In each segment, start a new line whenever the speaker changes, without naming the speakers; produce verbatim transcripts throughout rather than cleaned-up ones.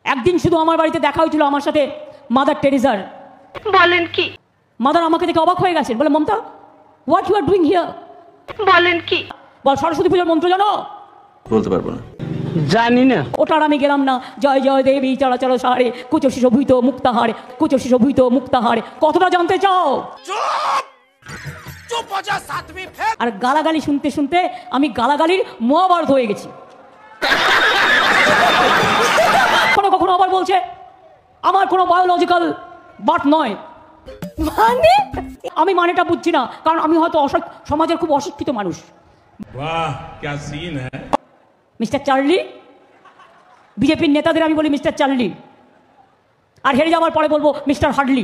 একদিন শুধু আমার বাড়িতে দেখা হয়েছিল আমার সাথে মাদার টেরেসার।
বলেন কি?
মাদার আমাকে দেখে অবাক হয়ে গেছেন, বলে Mamata what you are doing here.
বলেন কি?
বল সরস্বতী পুজোর মন্ত্র জানো?
বলতে পারবো না,
জানি না।
ওটার আমি গেলাম না। জয় জয় দেবী চলাচল সারে কুচো শিশভূত মুক্তাহারে, কুচো শিশভূত মুক্তাহারে। কতটা জানতে চাও? আর গালাগালি শুনতে শুনতে আমি গালাগালির মহাভারত হয়ে গেছি। কখনো কখনো আবার বলছে আমার কোনো বায়োলজিক্যাল বার্থ নয়। মানে আমি মানেটা বুঝছি না, কারণ আমি হয়তো সমাজের খুব অশিক্ষিত মানুষ।
বাহ क्या सीन है।
মিস্টার চার্লি, বিজেপির নেতাদের আমি বলি মিস্টার চার্লি, আর হেরে যাওয়ার পরে বলবো মিস্টার হার্ডলি।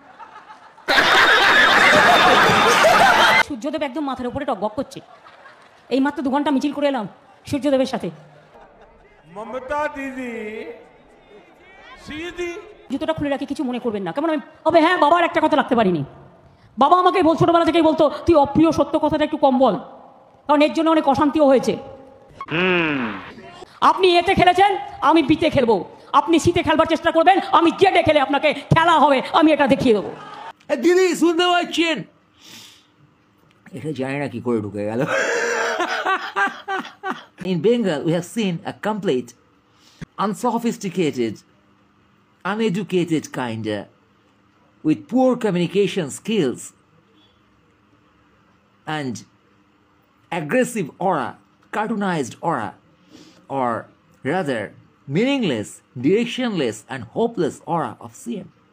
সূর্যদেব একদম মাথার উপরে টক করছে। এই মাত্র দু ঘন্টা মিছিল করে এলাম সূর্যদেবের সাথে।
মমতা দিদি সিদি
জুতোটা খুলে রাখি, কিছু মনে করবেন না কেমন। আমি তবে হ্যাঁ, বাবার একটা কথা রাখতে পারিনি। বাবা আমাকে বল ছোটবেলা থেকেই বলতো তুই অপ্রিয় সত্য কথাটা একটু কম বল, কারণ এর জন্য অনেক অশান্তিও হয়েছে। আপনি এতে খেলেছেন, আমি বিতে খেলবো। আপনি শীতে খেলবার চেষ্টা করবেন, আমি জেডে খেলে আপনাকে খেলা হবে, আমি এটা দেখিয়ে দেবো।
দিদি শুনতে পাচ্ছেন? এটা জানি না কি করে ঢুকে গেল। In Bengal, we have seen a complete, unsophisticated, uneducated kinda, with poor communication skills and aggressive aura, cartoonized aura, or rather meaningless, directionless and hopeless aura of C M.